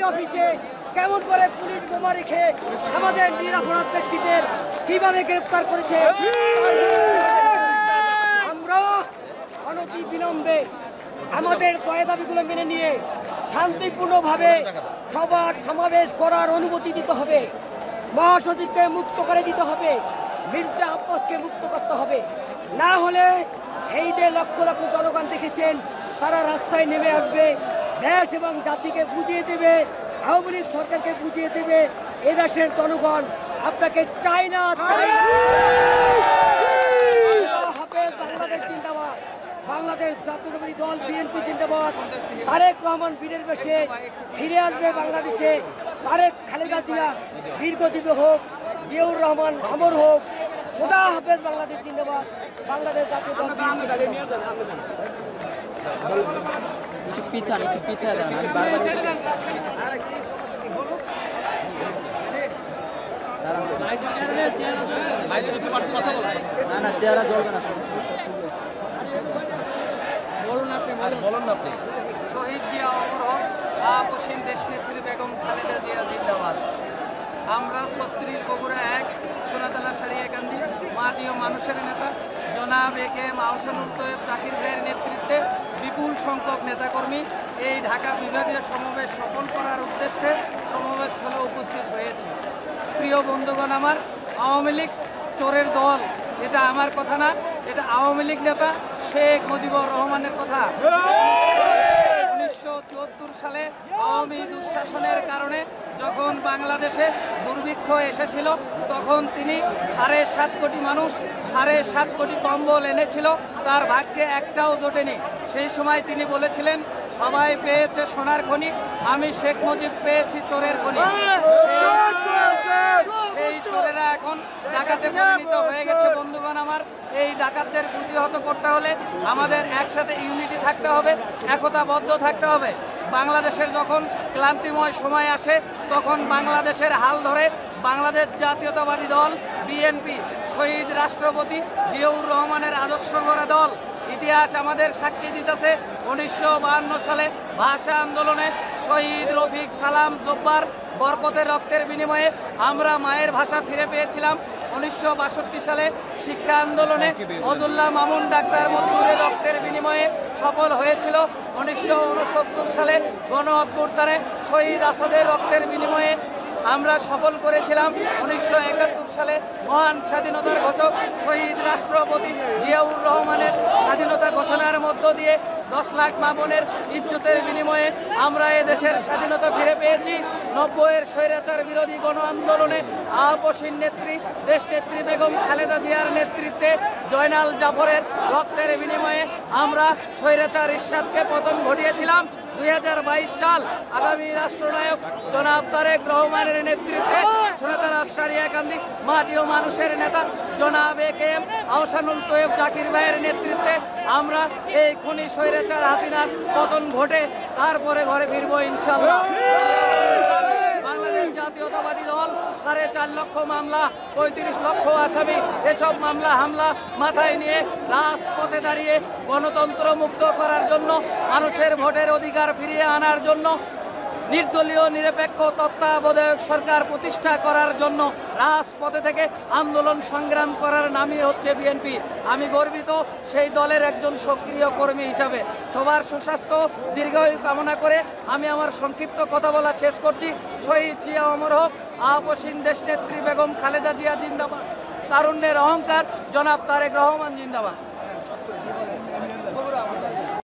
অফিসে কেমন করে পুলিশ বোমা রেখে আমাদের নিরাপরাধ ব্যক্তিদের কিভাবে গ্রেফতার করেছে। আমরা অনতি বিলম্বে আমাদের দাবিগুলো মেনে নিয়ে শান্তিপূর্ণভাবে সবার সমাবেশ করার অনুমতি দিতে হবে। মহাসচিবকে মুক্ত করে দিতে হবে, মির্জা আব্বাসকে মুক্ত করতে হবে। না হলে এই যে লক্ষ লক্ষ জনগণ দেখেছেন তারা রাস্তায় নেমে আসবে, দেশ এবং জাতিকে বুঝিয়ে দেবে, আওয়ামী লীগ সরকারকে বুঝিয়ে দেবে এদেশের জনগণ আপনাকে চায় না। বাংলাদেশ জিন্দাবাদ, বাংলাদেশ জাতীয়তাবাদী দল বিএনপি জিন্দাবাদ। তারেক রহমান বীরের বেশে ফিরে আসবে বাংলাদেশে। তারেক খালেদা জিয়া দীর্ঘজীবী হোক, জিয়াউর রহমান অমর হোক। খোদা হাফেজ, বাংলাদেশ জিন্দাবাদ, বাংলাদেশ জাতীয় দল চেহারা জ্বলবে না। শহীদ জিয়া অমর হোক, আপসীন দেশনেত্রী বেগম খালেদা জিয়া জিন্দাবাদ। আমরা 36 বগুড়া 1 সোনাতলা সারিয়াকান্দি মাটি ও মানুষের নেতা জনাব এ.কে.এম. আহসানুল তৈয়ব জাকির ভাইয়ের নেতৃত্বে বিপুল সংখ্যক নেতাকর্মী এই ঢাকা বিভাগীয় সমাবেশ সফল করার উদ্দেশ্যে সমাবেশস্থলে উপস্থিত হয়েছে। প্রিয় বন্ধুগণ, আমার আওয়ামী লীগ চোরের দল, এটা আমার কথা না, এটা আওয়ামী লীগ নেতা শেখ মুজিবুর রহমানের কথা। 1974 সালে আওয়ামী দুঃশাসনের কারণে যখন বাংলাদেশে দুর্ভিক্ষ এসেছিল তখন তিনি 7.5 কোটি মানুষ 7.5 কোটি কম্বল এনেছিল, তার ভাগ্যে একটাও জোটেনি। সেই সময় তিনি বলেছিলেন সবাই পেয়েছে সোনার খনি, আমি শেখ মুজিব পেয়েছি চোরের খনি। সেই চোরেরা এখন ডাকাতে পরিণত হয়ে গেছে। বন্ধুগণ আমার, এই ডাকাতদের প্রতিহত করতে হলে আমাদের একসাথে ইউনিটি থাকতে হবে, একতাবদ্ধ থাকতে হবে। বাংলাদেশের যখন ক্লান্তিময় সময় আসে তখন বাংলাদেশের হাল ধরে বাংলাদেশ জাতীয়তাবাদী দল বিএনপি, শহীদ রাষ্ট্রপতি জিয়াউর রহমানের আদর্শ গড়া দল। ইতিহাস আমাদের সাক্ষী দিতেছে 1952 সালে ভাষা আন্দোলনে শহীদ রফিক, সালাম, জব্বার, বরকতের রক্তের বিনিময়ে আমরা মায়ের ভাষা ফিরে পেয়েছিলাম। 1962 সালে শিক্ষা আন্দোলনে ফজলুল্লাহ মামুন, ডাক্তার মতিউরের রক্তের বিনিময়ে সফল হয়েছিল। 1969 সালে গণ অভ্যুত্থানে শহীদ আসাদের রক্তের বিনিময়ে আমরা সফল করেছিলাম। 1971 সালে মহান স্বাধীনতার ঘোষক শহীদ রাষ্ট্রপতি জিয়াউর রহমানের স্বাধীনতা ঘোষণার মধ্য দিয়ে 10 লাখ মা বোনের ইজ্জতের বিনিময়ে আমরা দেশের স্বাধীনতা ফিরে পেয়েছি। 90-এর স্বৈরাচার বিরোধী গণ আন্দোলনে আপসীন নেত্রী দেশনেত্রী বেগম খালেদা জিয়ার নেতৃত্বে জয়নাল জাফরের রক্তের বিনিময়ে আমরা স্বৈরাচার ইরশাদকে পতন ঘটিয়েছিলাম। 2022 সাল আগামী রাষ্ট্রনায়ক জনাব তারেক রহমানের নেতৃত্বে সোনাতলা সারিয়াকান্দি মাটি ও মানুষের নেতা জনাব এ.কে.এম. আহসানুল তৈয়ব জাকির ভাইয়ের নেতৃত্বে আমরা এই খুনি স্বৈরাচার হাসিনার পতন ঘটে তারপরে ঘরে ফিরবো ইনশাআল্লাহ। বাংলাদেশ জাতীয়তাবাদী দল 4.5 লক্ষ মামলা, 35 লক্ষ আসামি, এসব মামলা হামলা মাথায় নিয়ে রাজপথে দাঁড়িয়ে গণতন্ত্র মুক্ত করার জন্য, মানুষের ভোটের অধিকার ফিরিয়ে আনার জন্য, নির্দলীয় নিরপেক্ষ তত্ত্বাবধায়ক সরকার প্রতিষ্ঠা করার জন্য রাজপথে থেকে আন্দোলন সংগ্রাম করার নামই হচ্ছে বিএনপি। আমি গর্বিত সেই দলের একজন সক্রিয় কর্মী হিসাবে। সবার সুস্বাস্থ্য দীর্ঘায়ু কামনা করে আমি আমার সংক্ষিপ্ত কথা বলা শেষ করছি। শহীদ জিয়া অমর হোক, আপসীন দেশনেত্রী বেগম খালেদা জিয়া জিন্দাবাদ, তারুণ্যের অহংকার জনাব তারেক রহমান জিন্দাবাদ।